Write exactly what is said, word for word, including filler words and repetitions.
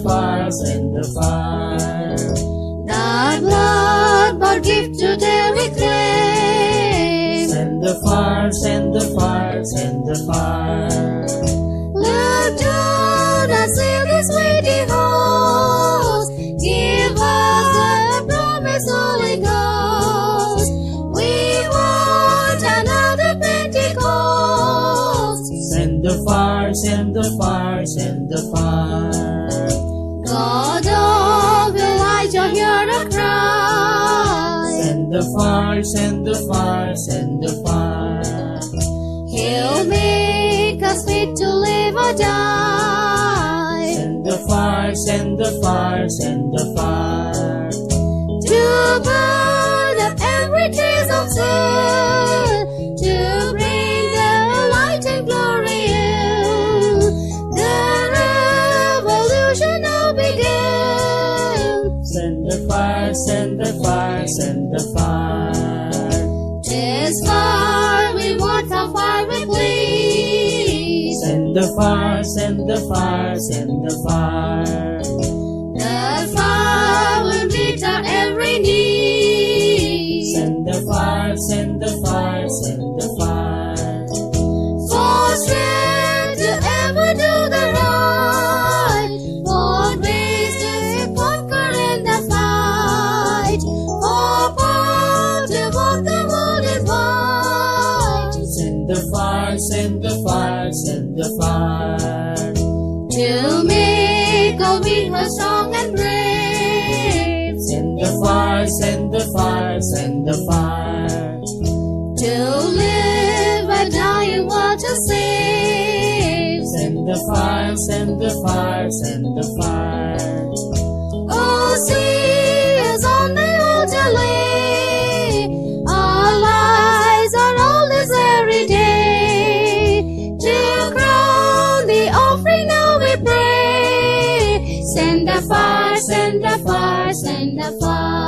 fire, send the fire. The blood bought gift today we claim. Send the fire, send the fire, send the fire. Look down and see this waiting host. Give us the promised Holy Ghost. We want another Pentecost. Send the fire, send the fire, send the fire. God of Elijah, hear a cry. Send the fire, send the fire, send the fire. He'll make us fit to live or die. Send the fire, send the fire, send the fire. To burn up every trace of sin, to bring the light and glory in. The revolution now begins. Send the fire, send the fire, send the fire. 'Tis fire we want, how far we please. Send the fire, send the fire, send the fire. The fire will meet our every need. Send the fire, send the fire, send the fire. For strength to ever do the right, for grace to conquer in the fight, for power to walk the world in white. Send the fire, send the fire, send the fire. To make all we her strong and brave. Send the fire, send the fire, send the fire. To live and die in what to save. Send the fire, send the fire, send the fire. Oh, see us on the altar lay. Our lives are all this very day. To crown the offering now we pray. Send the fire, send the fire, send the fire.